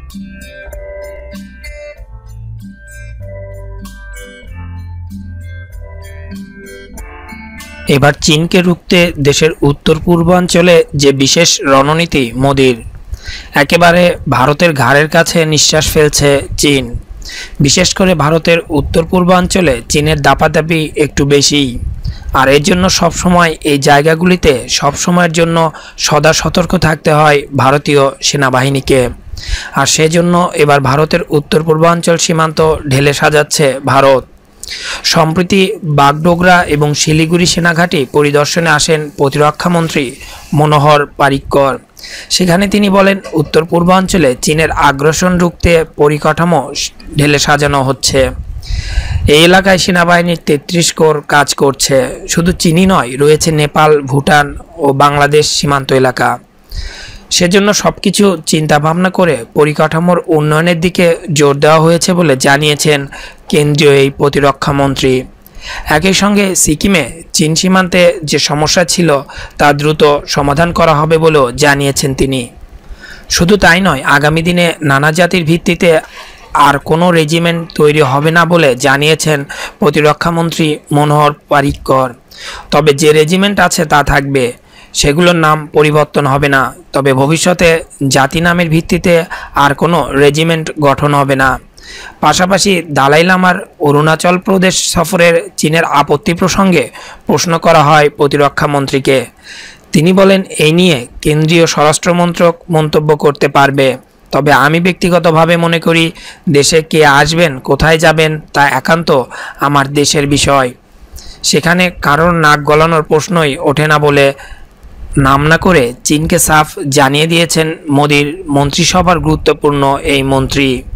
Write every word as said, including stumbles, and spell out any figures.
এবার চীনকে রুখতে দেশের উত্তর পূর্বাঞ্চলে যে বিশেষ রণনীতি মোদির, একেবারে ভারতের ঘাড়ের কাছে নিঃশ্বাস ফেলছে চীন। বিশেষ করে ভারতের উত্তর পূর্বাঞ্চলে চীনের দাপাদাপি একটু বেশি, আর এর জন্য সবসময় এই জায়গাগুলিতে সবসময়ের জন্য সদা সতর্ক থাকতে হয় ভারতীয় সেনাবাহিনীকে। আর সেজন্য এবার ভারতের উত্তর পূর্বাঞ্চল সীমান্ত ঢেলে সাজাচ্ছে ভারত। সম্প্রতি বাগডোগরা এবং শিলিগুড়ি সেনাঘাঁটি পরিদর্শনে আসেন প্রতিরক্ষামন্ত্রী মনোহর পারিক্কর। সেখানে তিনি বলেন, উত্তর পূর্বাঞ্চলে চীনের আগ্রাসন রুখতে পরিকাঠামো ঢেলে সাজানো হচ্ছে। এই এলাকায় সেনাবাহিনীর তেত্রিশ কোর কাজ করছে। শুধু চীনই নয়, রয়েছে নেপাল, ভুটান ও বাংলাদেশ সীমান্ত এলাকা। সেজন্য সবকিছু চিন্তা ভাবনা করে পরিকাঠামোর উন্নয়নের দিকে জোর দেওয়া হয়েছে বলে জানিয়েছেন কেন্দ্রীয় এই প্রতিরক্ষামন্ত্রী। একই সঙ্গে সিকিমে চীন সীমান্তে যে সমস্যা ছিল তা দ্রুত সমাধান করা হবে বলেও জানিয়েছেন তিনি। শুধু তাই নয়, আগামী দিনে নানা জাতির ভিত্তিতে আর কোনো রেজিমেন্ট তৈরি হবে না বলে জানিয়েছেন প্রতিরক্ষামন্ত্রী মনোহর পারিক্কর। তবে যে রেজিমেন্ট আছে তা থাকবে, সেগুলোর নাম পরিবর্তন হবে না। তবে ভবিষ্যতে জাতি নামের ভিত্তিতে আর কোনো রেজিমেন্ট গঠন হবে না। পাশাপাশি দালাই লামার অরুণাচল প্রদেশ সফরের চীনের আপত্তি প্রসঙ্গে প্রশ্ন করা হয় প্রতিরক্ষামন্ত্রীকে। তিনি বলেন, এই নিয়ে কেন্দ্রীয় স্বরাষ্ট্র মন্ত্রক মন্তব্য করতে পারবে। তবে আমি ব্যক্তিগতভাবে মনে করি, দেশে কে আসবেন, কোথায় যাবেন তা একান্ত আমার দেশের বিষয়। সেখানে কারোর নাক গলানোর প্রশ্নই ওঠে না বলে নাম না করে চীনকে সাফ জানিয়ে দিয়েছেন মোদির মন্ত্রিসভার গুরুত্বপূর্ণ এই মন্ত্রী।